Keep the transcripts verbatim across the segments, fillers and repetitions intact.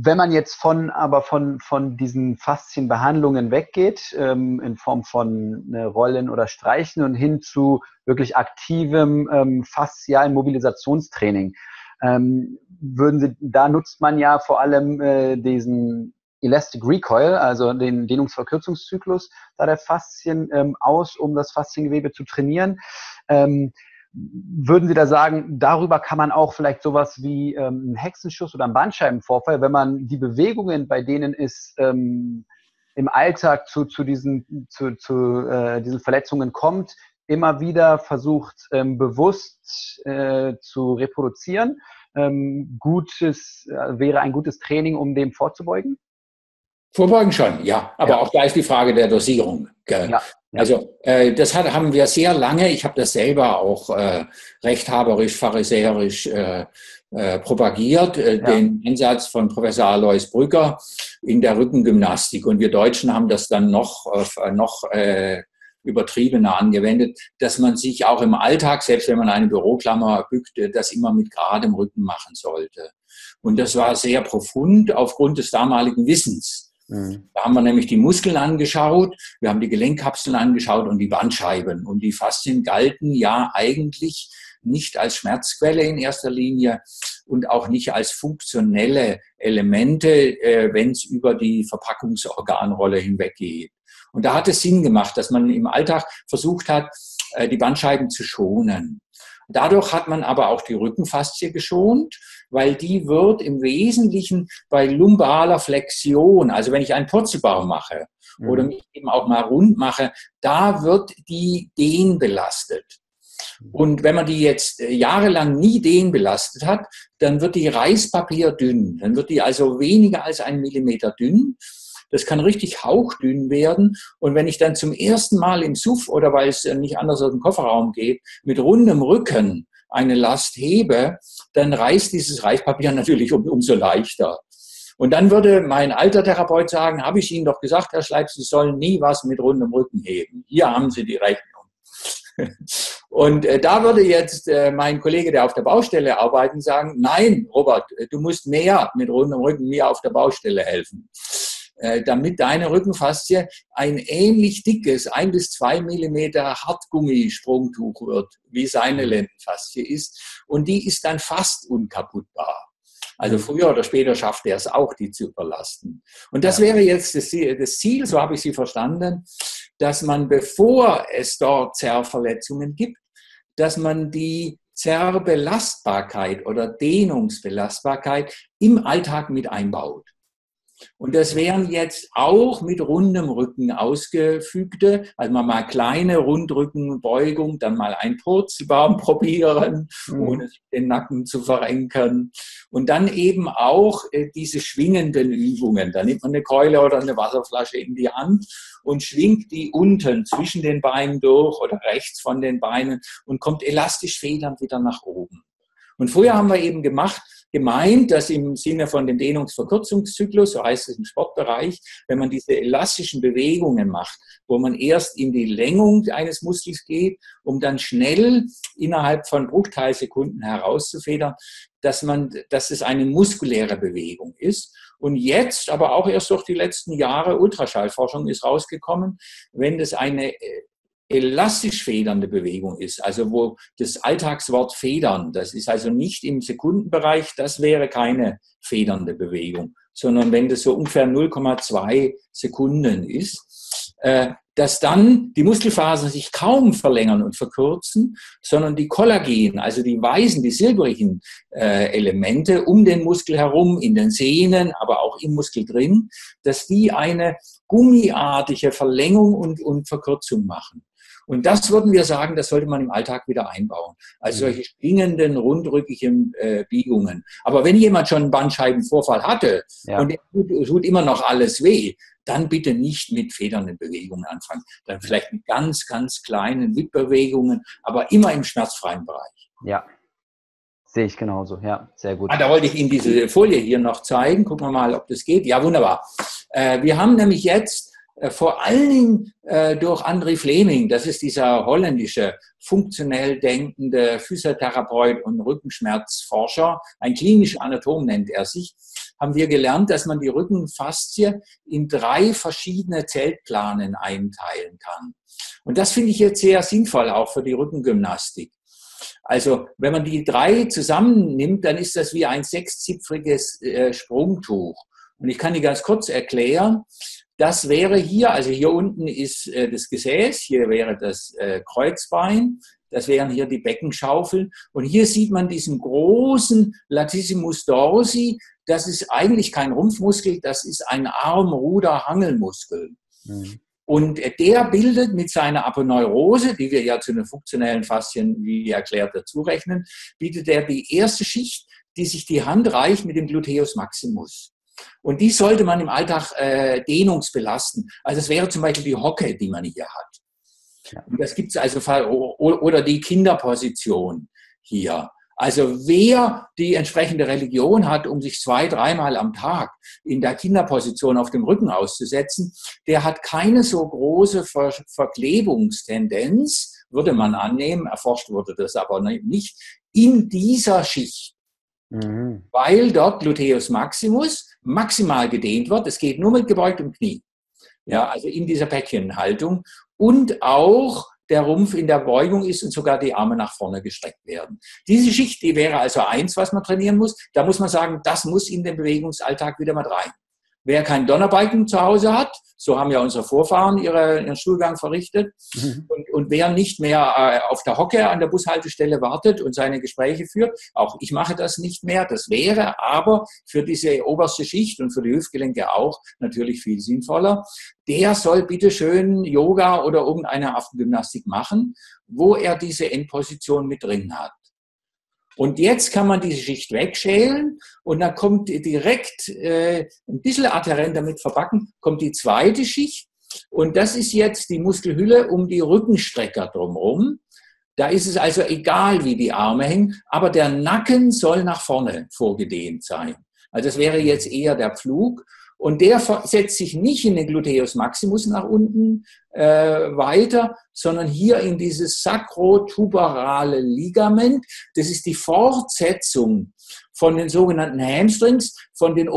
wenn man jetzt von, aber von, von diesen Faszienbehandlungen weggeht, ähm, in Form von ne, Rollen oder Streichen und hin zu wirklich aktivem ähm, faszialen Mobilisationstraining, ähm, würden Sie, da nutzt man ja vor allem äh, diesen Elastic Recoil, also den Dehnungsverkürzungszyklus da der Faszien ähm, aus, um das Fasziengewebe zu trainieren. Ähm, Würden Sie da sagen, darüber kann man auch vielleicht sowas wie ähm, einen Hexenschuss oder einen Bandscheibenvorfall, wenn man die Bewegungen, bei denen es ähm, im Alltag zu, zu, diesen, zu, zu äh, diesen Verletzungen kommt, immer wieder versucht, ähm, bewusst äh, zu reproduzieren, ähm, gutes, äh, wäre ein gutes Training, um dem vorzubeugen? Vorbeugen schon, ja. Aber Ja. auch da ist die Frage der Dosierung. Gell? Ja, ja. Also äh, das hat, haben wir sehr lange, ich habe das selber auch äh, rechthaberisch, pharisäerisch äh, äh, propagiert, äh, Ja. den Ansatz von Professor Alois Brügger in der Rückengymnastik. Und wir Deutschen haben das dann noch, äh, noch äh, übertriebener angewendet, dass man sich auch im Alltag, selbst wenn man eine Büroklammer bückt, das immer mit geradem Rücken machen sollte. Und das war sehr profund aufgrund des damaligen Wissens. Mhm. Da haben wir nämlich die Muskeln angeschaut, wir haben die Gelenkkapseln angeschaut und die Bandscheiben. Und die Faszien galten ja eigentlich nicht als Schmerzquelle in erster Linie und auch nicht als funktionelle Elemente, äh, wenn es über die Verpackungsorganrolle hinweggeht. Und da hat es Sinn gemacht, dass man im Alltag versucht hat, äh, die Bandscheiben zu schonen. Dadurch hat man aber auch die Rückenfaszie geschont, weil die wird im Wesentlichen bei lumbaler Flexion, also wenn ich einen Purzelbaum mache mhm. oder mich eben auch mal rund mache, da wird die dehnbelastet. Und wenn man die jetzt jahrelang nie dehnbelastet hat, dann wird die reißpapierdünn. Dann wird die also weniger als einen Millimeter dünn. Das kann richtig hauchdünn werden. Und wenn ich dann zum ersten Mal im Suff oder weil es nicht anders aus dem Kofferraum geht, mit rundem Rücken eine Last hebe, dann reißt dieses Reißpapier natürlich um, umso leichter. Und dann würde mein alter Therapeut sagen, habe ich Ihnen doch gesagt, Herr Schleib, Sie sollen nie was mit rundem Rücken heben. Hier haben Sie die Rechnung. Und äh, da würde jetzt äh, mein Kollege, der auf der Baustelle arbeitet, sagen, nein, Robert, du musst mehr mit rundem Rücken mir auf der Baustelle helfen. Damit deine Rückenfaszie ein ähnlich dickes, ein bis zwei Millimeter Hartgummisprungtuch wird, wie seine Lendenfaszie ist. Und die ist dann fast unkaputtbar. Also früher oder später schafft er es auch, die zu überlasten. Und das wäre jetzt das Ziel, so habe ich Sie verstanden, dass man, bevor es dort Zerrverletzungen gibt, dass man die Zerrbelastbarkeit oder Dehnungsbelastbarkeit im Alltag mit einbaut. Und das wären jetzt auch mit rundem Rücken ausgefügte, also mal kleine Rundrückenbeugung, dann mal einen Purzelbaum probieren, mhm. ohne sich den Nacken zu verrenken. Und dann eben auch äh, diese schwingenden Übungen. Da nimmt man eine Keule oder eine Wasserflasche in die Hand und schwingt die unten zwischen den Beinen durch oder rechts von den Beinen und kommt elastisch federnd wieder nach oben. Und früher haben wir eben gemacht, gemeint, dass im Sinne von dem Dehnungsverkürzungszyklus, so heißt es im Sportbereich, wenn man diese elastischen Bewegungen macht, wo man erst in die Längung eines Muskels geht, um dann schnell innerhalb von Bruchteilsekunden herauszufedern, dass man, dass es eine muskuläre Bewegung ist. Und jetzt, aber auch erst durch die letzten Jahre, Ultraschallforschung ist rausgekommen, wenn das eine elastisch federnde Bewegung ist, also wo das Alltagswort federn, das ist also nicht im Sekundenbereich, das wäre keine federnde Bewegung, sondern wenn das so ungefähr null Komma zwei Sekunden ist, äh, dass dann die Muskelfasern sich kaum verlängern und verkürzen, sondern die Kollagen, also die weißen, die silbrigen äh, Elemente um den Muskel herum, in den Sehnen, aber auch im Muskel drin, dass die eine gummiartige Verlängerung und, und Verkürzung machen. Und das würden wir sagen, das sollte man im Alltag wieder einbauen. Also solche schwingenden, rundrückigen äh, Biegungen. Aber wenn jemand schon einen Bandscheibenvorfall hatte ja. und tut, tut immer noch alles weh, dann bitte nicht mit federnden Bewegungen anfangen. Dann vielleicht mit ganz, ganz kleinen Wippbewegungen, aber immer im schmerzfreien Bereich. Ja, sehe ich genauso. Ja, sehr gut. Ah, da wollte ich Ihnen diese Folie hier noch zeigen. Gucken wir mal, ob das geht. Ja, wunderbar. Äh, wir haben nämlich jetzt äh, vor allen Dingen äh, durch André Fleming, das ist dieser holländische, funktionell denkende Physiotherapeut und Rückenschmerzforscher, ein klinischer Anatom nennt er sich, haben wir gelernt, dass man die Rückenfaszie in drei verschiedene Zeltplanen einteilen kann. Und das finde ich jetzt sehr sinnvoll, auch für die Rückengymnastik. Also wenn man die drei zusammennimmt, dann ist das wie ein sechszipfriges äh, Sprungtuch. Und ich kann die ganz kurz erklären. Das wäre hier, also hier unten ist äh, das Gesäß, hier wäre das äh, Kreuzbein, das wären hier die Beckenschaufeln. Und hier sieht man diesen großen Latissimus dorsi. Das ist eigentlich kein Rumpfmuskel, das ist ein Arm-Ruder-Hangelmuskel. Mhm. Und der bildet mit seiner Aponeurose, die wir ja zu den funktionellen Faszien, wie erklärt, dazu rechnen, bildet er die erste Schicht, die sich die Hand reicht mit dem Gluteus maximus. Und die sollte man im Alltag äh, dehnungsbelasten. Also es wäre zum Beispiel die Hocke, die man hier hat. Und das gibt es also, oder die Kinderposition hier. Also wer die entsprechende Religion hat, um sich zwei, dreimal am Tag in der Kinderposition auf dem Rücken auszusetzen, der hat keine so große Ver Verklebungstendenz, würde man annehmen, erforscht wurde das aber nicht, in dieser Schicht. Mhm. Weil dort Gluteus maximus maximal gedehnt wird. Es geht nur mit gebeugtem Knie. Ja, also in dieser Päckchenhaltung. Und auch der Rumpf in der Beugung ist und sogar die Arme nach vorne gestreckt werden. Diese Schicht, die wäre also eins, was man trainieren muss. Da muss man sagen, das muss in den Bewegungsalltag wieder mal rein. Wer kein Donnerbalken zu Hause hat, so haben ja unsere Vorfahren ihre, ihren Stuhlgang verrichtet, mhm. und, und wer nicht mehr äh, auf der Hocke an der Bushaltestelle wartet und seine Gespräche führt, auch ich mache das nicht mehr, das wäre aber für diese oberste Schicht und für die Hüftgelenke auch natürlich viel sinnvoller, der soll bitte schön Yoga oder irgendeine Affengymnastik machen, wo er diese Endposition mit drin hat. Und jetzt kann man diese Schicht wegschälen und dann kommt direkt äh, ein bisschen adherent damit verbacken, kommt die zweite Schicht und das ist jetzt die Muskelhülle um die Rückenstrecker drumherum. Da ist es also egal, wie die Arme hängen, aber der Nacken soll nach vorne vorgedehnt sein. Also das wäre jetzt eher der Pflug. Und der setzt sich nicht in den Gluteus maximus nach unten äh, weiter, sondern hier in dieses sakrotuberale Ligament. Das ist die Fortsetzung von den sogenannten Hamstrings, von den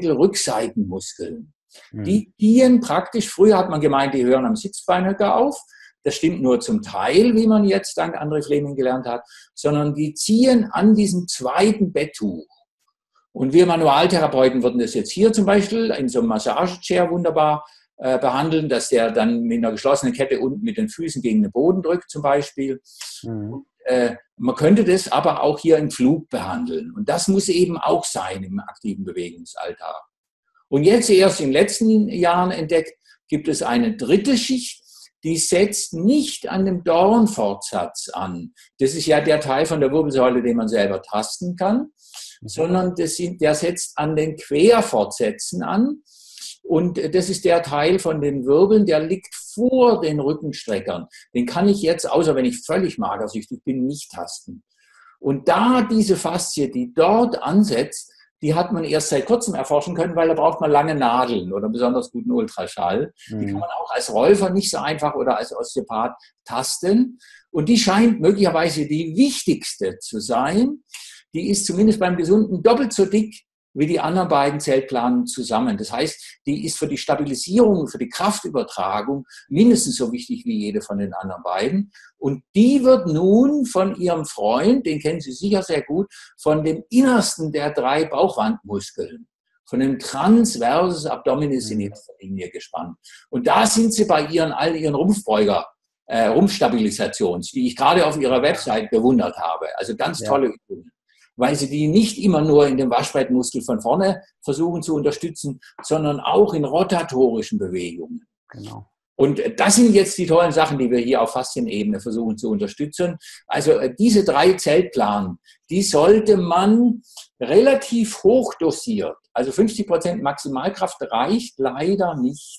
Oberschenkelrückseitenmuskeln. Mhm. Die gehen praktisch, früher hat man gemeint, die hören am Sitzbeinhöcker auf. Das stimmt nur zum Teil, wie man jetzt dank André Fleming gelernt hat, sondern die ziehen an diesem zweiten Betttuch. Und wir Manualtherapeuten würden das jetzt hier zum Beispiel in so einem Massagechair wunderbar äh, behandeln, dass der dann mit einer geschlossenen Kette unten mit den Füßen gegen den Boden drückt zum Beispiel. Mhm. Und, äh, man könnte das aber auch hier im Flug behandeln. Und das muss eben auch sein im aktiven Bewegungsalltag. Und jetzt erst in den letzten Jahren entdeckt, gibt es eine dritte Schicht, die setzt nicht an dem Dornfortsatz an. Das ist ja der Teil von der Wirbelsäule, den man selber tasten kann, sondern das sind, der setzt an den Querfortsätzen an. Und das ist der Teil von den Wirbeln, der liegt vor den Rückenstreckern. Den kann ich jetzt, außer wenn ich völlig magersüchtig bin, nicht tasten. Und da diese Faszie, die dort ansetzt, die hat man erst seit kurzem erforschen können, weil da braucht man lange Nadeln oder besonders guten Ultraschall. Mhm. Die kann man auch als Rolfer nicht so einfach oder als Osteopath tasten. Und die scheint möglicherweise die wichtigste zu sein. Die ist zumindest beim Gesunden doppelt so dick wie die anderen beiden Zeltplanen zusammen. Das heißt, die ist für die Stabilisierung, für die Kraftübertragung mindestens so wichtig wie jede von den anderen beiden. Und die wird nun von ihrem Freund, den kennen Sie sicher sehr gut, von dem innersten der drei Bauchwandmuskeln, von dem Transversus Abdominis in erster Linie gespannt. Und da sind sie bei ihren, all ihren Rumpfbeuger, äh, Rumpfstabilisations, die ich gerade auf ihrer Website bewundert habe. Also ganz tolle ja. Übungen. Weil sie die nicht immer nur in dem Waschbrettmuskel von vorne versuchen zu unterstützen, sondern auch in rotatorischen Bewegungen. Genau. Und das sind jetzt die tollen Sachen, die wir hier auf Faszienebene versuchen zu unterstützen. Also diese drei Zeltplanen, die sollte man relativ hoch dosiert, also fünfzig Prozent Maximalkraft reicht leider nicht,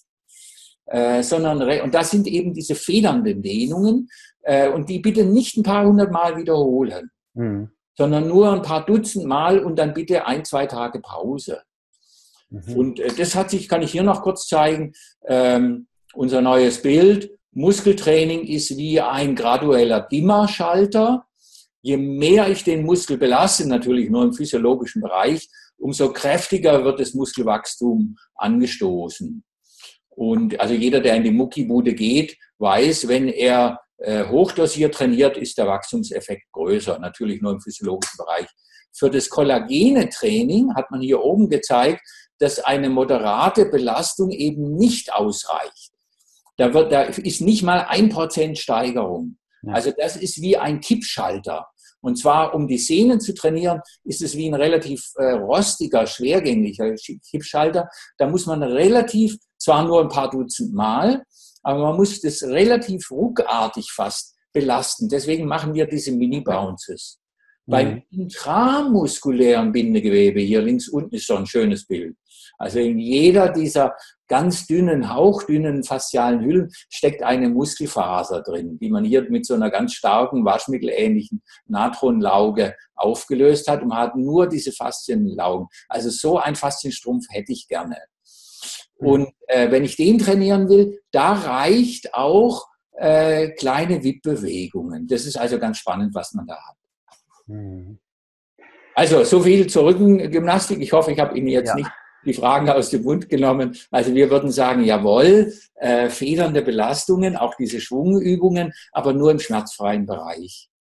äh, sondern, und das sind eben diese federnden Dehnungen, äh, und die bitte nicht ein paar hundert Mal wiederholen. Mhm. Sondern nur ein paar Dutzend Mal und dann bitte ein, zwei Tage Pause. Mhm. Und äh, das hat sich, kann ich hier noch kurz zeigen, ähm, unser neues Bild. Muskeltraining ist wie ein gradueller Dimmerschalter. Je mehr ich den Muskel belaste, natürlich nur im physiologischen Bereich, umso kräftiger wird das Muskelwachstum angestoßen. Und also jeder, der in die Muckibude geht, weiß, wenn er äh, hochdosiert trainiert, ist der Wachstumseffekt größer, natürlich nur im physiologischen Bereich. Für das Kollagene-Training hat man hier oben gezeigt, dass eine moderate Belastung eben nicht ausreicht. Da, wird, da ist nicht mal ein Prozent Steigerung. Ja. Also das ist wie ein Kippschalter. Und zwar, um die Sehnen zu trainieren, ist es wie ein relativ äh, rostiger, schwergänglicher Kippschalter. Da muss man relativ, zwar nur ein paar Dutzend Mal, aber man muss das relativ ruckartig fast belasten. Deswegen machen wir diese Mini-Bounces. Mhm. Beim intramuskulären Bindegewebe, hier links unten ist so ein schönes Bild. Also in jeder dieser ganz dünnen, hauchdünnen faszialen Hüllen steckt eine Muskelfaser drin, die man hier mit so einer ganz starken, waschmittelähnlichen Natronlauge aufgelöst hat. Und man hat nur diese Faszienlaugen. Also so ein Faszienstrumpf hätte ich gerne. Und äh, wenn ich den trainieren will, da reicht auch äh, kleine Wippbewegungen. Das ist also ganz spannend, was man da hat. Mhm. Also so viel zur Rückengymnastik. Ich hoffe, ich habe Ihnen jetzt ja. nicht die Fragen aus dem Mund genommen. Also wir würden sagen, jawohl, äh, federnde Belastungen, auch diese Schwungübungen, aber nur im schmerzfreien Bereich.